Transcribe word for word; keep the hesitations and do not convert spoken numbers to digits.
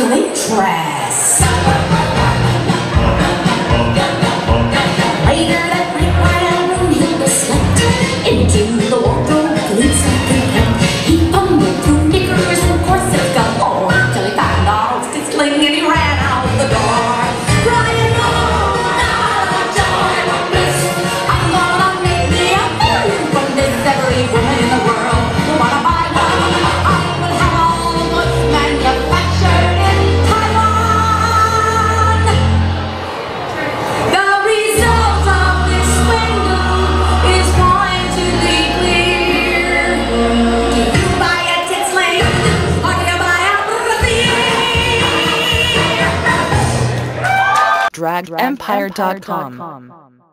waitress. Later that night while Brunhilde slept, into the wardrobe glimpsed like a cat. He fumbled through knickers and corsets galore till he found all his sling and he ran out the door, crying, "Oh, God, joy, what bliss! I'm gonna make me a million from this. Every woman in the world will wanna buy one. I will have all the goods manufactured in Taiwan." The result of this swindle is going to be clear. Do you buy a tit sling or do you buy a brassiere? drag empire dot com